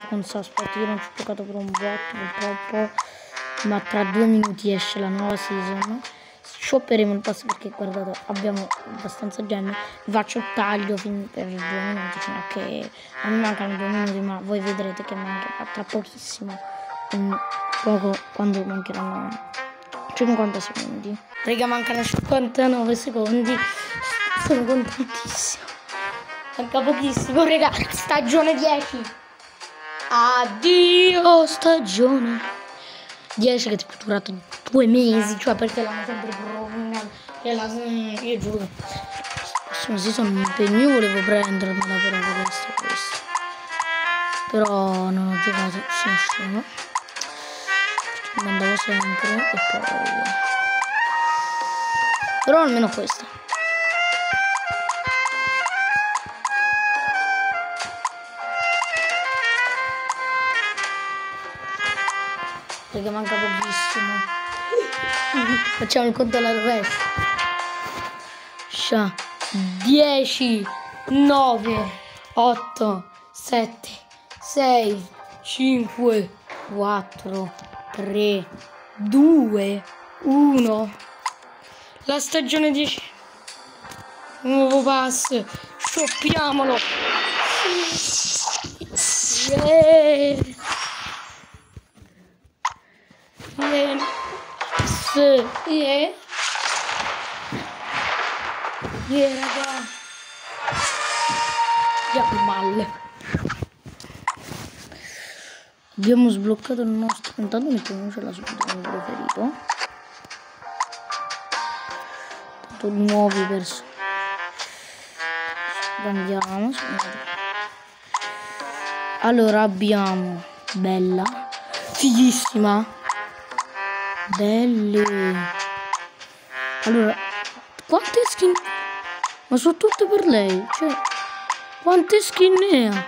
con Sasport. Io non ci ho giocato per un botto purtroppo, ma tra 2 minuti esce la nuova season. Shopperemo il pass perché guardate abbiamo abbastanza gemme. Vi faccio il taglio per 2 minuti fino a che a me mancano 2 minuti, ma voi vedrete che manca tra pochissimo, poco, quando mancheranno 50 secondi. Raga, mancano 59 secondi, sono contentissimo, manca pochissimo raga. Stagione 10, addio stagione 10 che è durato 2 mesi, cioè perché l'hanno sempre rovinato. Io giuro, prossima season un impegno io volevo prendermela, però questo. Però non ho giocato, sono scemo. Mandavo sempre e poi. Però almeno questa. Perché manca pochissimo. Facciamo il conto alla rovescia. 10, 9, 8, 7, 6, 5, 4, 3, 2, 1. La stagione 10. Nuovo pass. Shoppiamolo. Yeah. Yeah. Yeah, raga. Andiamo male. Abbiamo sbloccato il nostro. Intanto mettiamocela subito come preferito. Tanto nuovi personaggi. Andiamo. Allora abbiamo Bella. Fighissima. Belle. Allora, quante skin? Ma sono tutte per lei. Cioè, quante skin ne ha?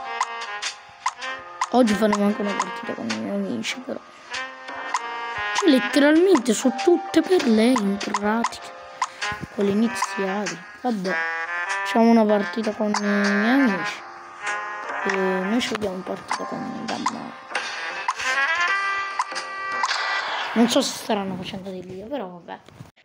Oggi faremo anche una partita con i miei amici, però. Cioè, letteralmente sono tutte per lei, in pratica. Quelle iniziali. Vabbè, facciamo una partita con i miei amici. E noi scegliamo una partita con Gamma. Non so se staranno facendo dei video, però vabbè.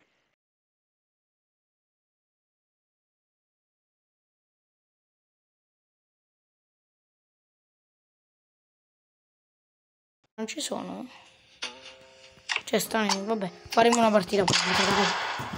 Non ci sono? Cioè, stanno, vabbè, faremo una partita pubblica.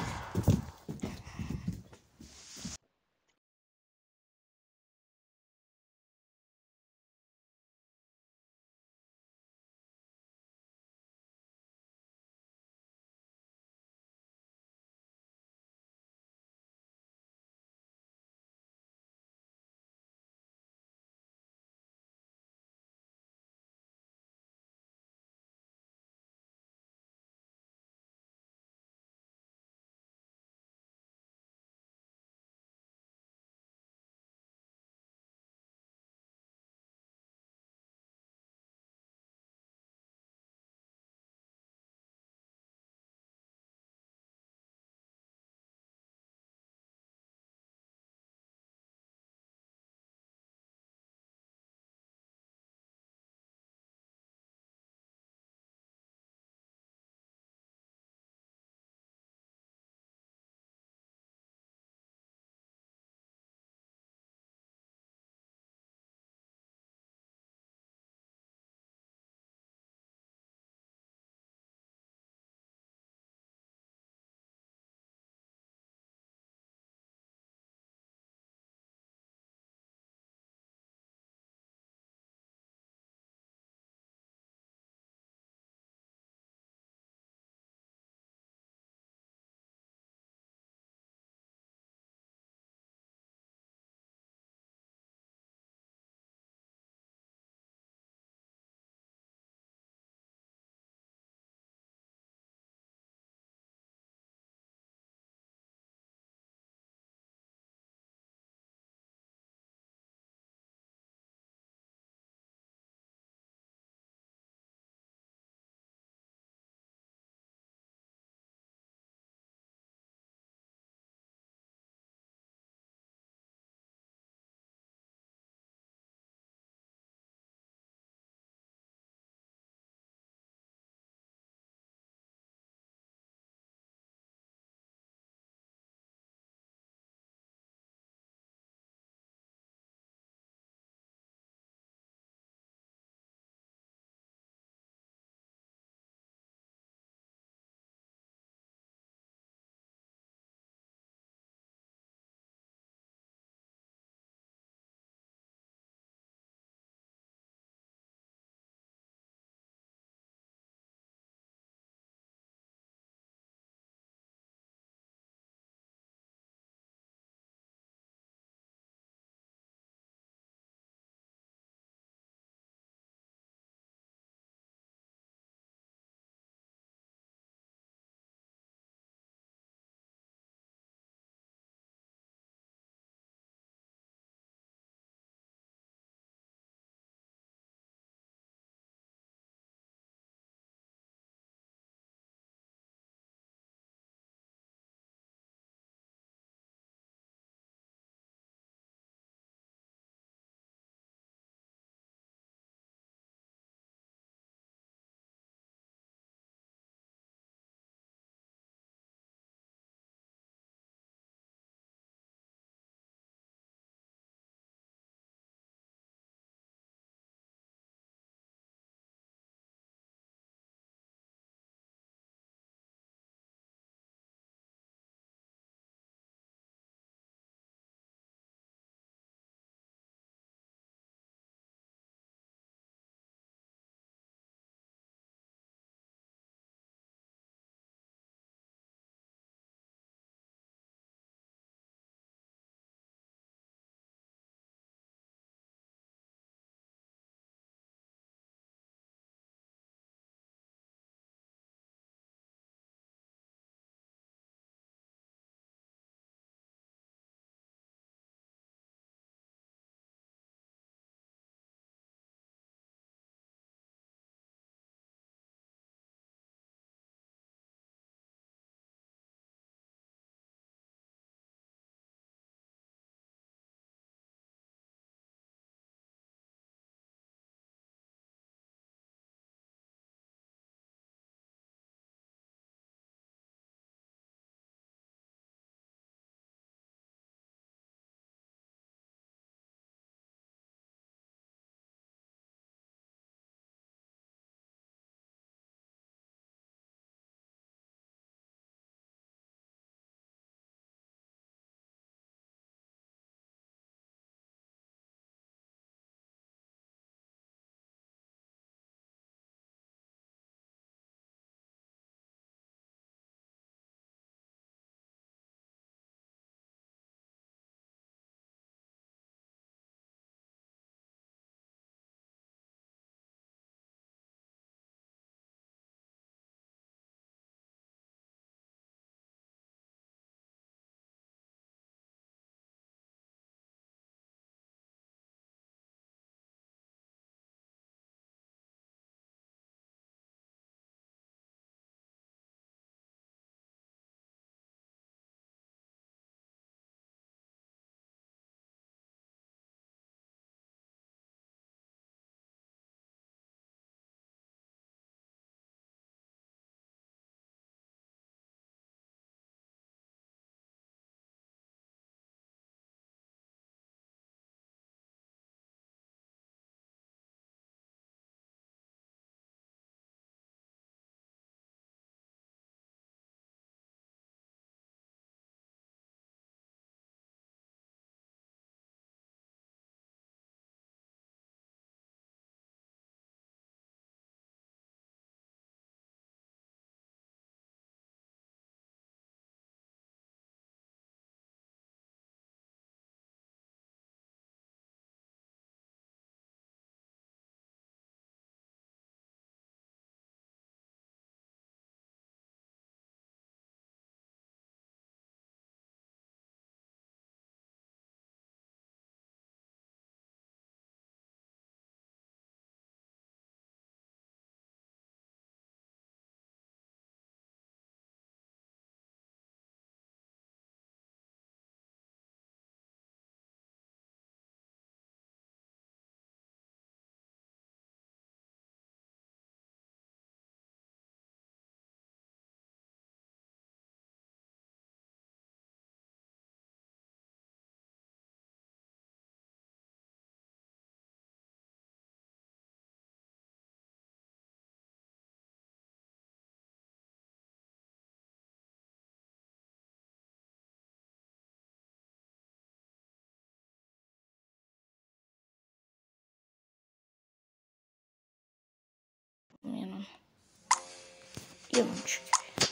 io non ci credo.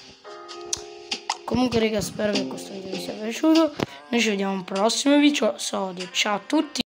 Comunque raga, spero che questo video vi sia piaciuto. Noi ci vediamo al prossimo episodio. Ciao a tutti.